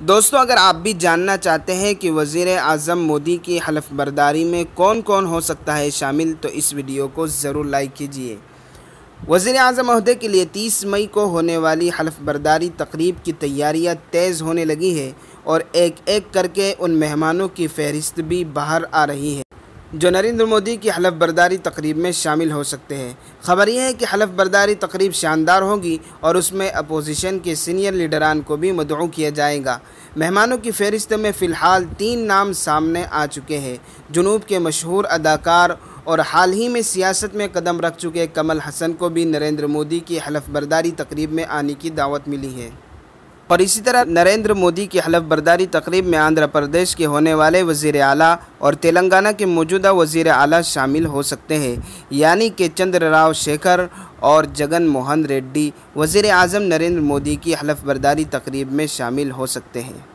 दोस्तों, अगर आप भी जानना चाहते हैं कि वज़ीर आज़म मोदी की हलफ बर्दारी में कौन कौन हो सकता है शामिल, तो इस वीडियो को ज़रूर लाइक कीजिए। वज़ीर आज़म ओहदे के लिए 30 मई को होने वाली हलफ बर्दारी तकरीब की तैयारियां तेज़ होने लगी है और एक एक करके उन मेहमानों की फ़हरिस्त भी बाहर आ रही है जो नरेंद्र मोदी की हलफ बर्दारी तकरीब में शामिल हो सकते हैं। ख़बर यह है कि हलफ बर्दारी तकरीब शानदार होगी और उसमें अपोजिशन के सीनियर लीडरान को भी मदऊ किया जाएगा। मेहमानों की फ़हरिस्त में फ़िलहाल 3 नाम सामने आ चुके हैं। जुनूब के मशहूर अदाकार और हाल ही में सियासत में कदम रख चुके कमल हसन को भी नरेंद्र मोदी की हलफ बर्दारी तकरीब में आने की दावत मिली है। और इसी तरह नरेंद्र मोदी की हलफ बर्दारी तकरीब में आंध्र प्रदेश के होने वाले वज़ीर आला और तेलंगाना के मौजूदा वज़ीर आला शामिल हो सकते हैं, यानी कि चंद्रराव शेखर और जगन मोहन रेड्डी वज़ीर आज़म नरेंद्र मोदी की हलफ बर्दारी तकरीब में शामिल हो सकते हैं।